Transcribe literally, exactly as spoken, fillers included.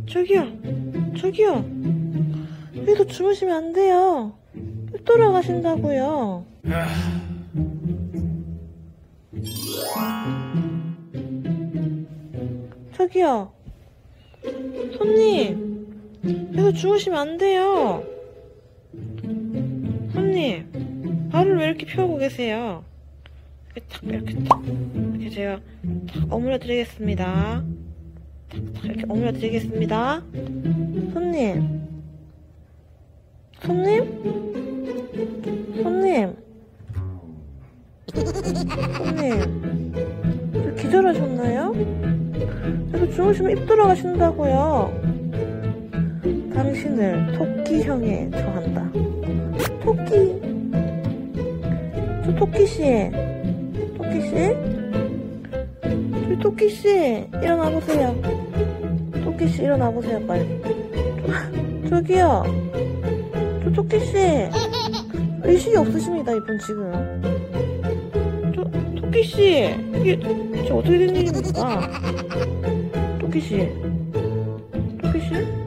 저기요, 저기요. 여기서 주무시면 안 돼요. 돌아가신다고요. 저기요, 손님. 여기서 주무시면 안 돼요. 손님, 발을 왜 이렇게 펴고 계세요? 이렇게 탁, 이렇게 탁, 이렇게 제가 탁 어물려 드리겠습니다. 탁, 탁, 이렇게 어물려 드리겠습니다. 손님, 손님? 손님, 손님, 저 기절하셨나요? 여기 주무시면 입 돌아가신다고요. 당신을 토끼형에 처한다. 토끼, 저 토끼씨, 토끼씨? 저기 토끼씨, 일어나보세요. 토끼씨, 일어나보세요, 빨리. 저, 저기요. 저 토끼씨, 의식이 없으십니다, 이분 지금. 저, 토끼씨, 이게, 저 어떻게 된 일입니까? 토끼씨, 토끼씨?